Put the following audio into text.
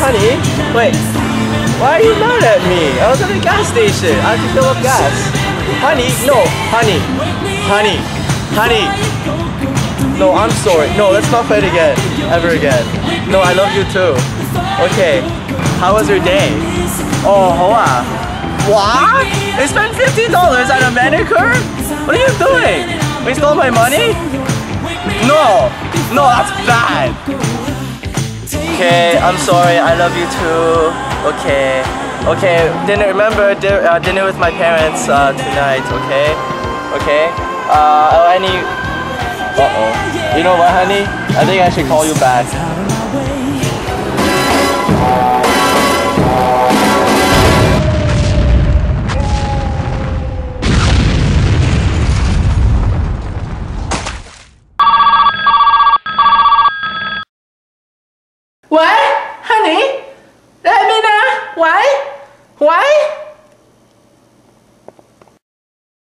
Honey, wait. Why are you mad at me? I was at the gas station. I have to fill up gas. Honey, no. Honey. Honey. Honey. No, I'm sorry. No, let's not fight again. Ever again. No, I love you too. Okay. How was your day? Oh, hoa. What? You spent $50 on a manicure? What are you doing? You stole my money? No. No, that's bad. Okay, I'm sorry. I love you too. Okay. Okay, dinner. Remember dinner with my parents tonight. Okay. Okay. Any. Uh-oh. You know what, honey? I think I should call you back. What? Honey? Let me know. Why? Why?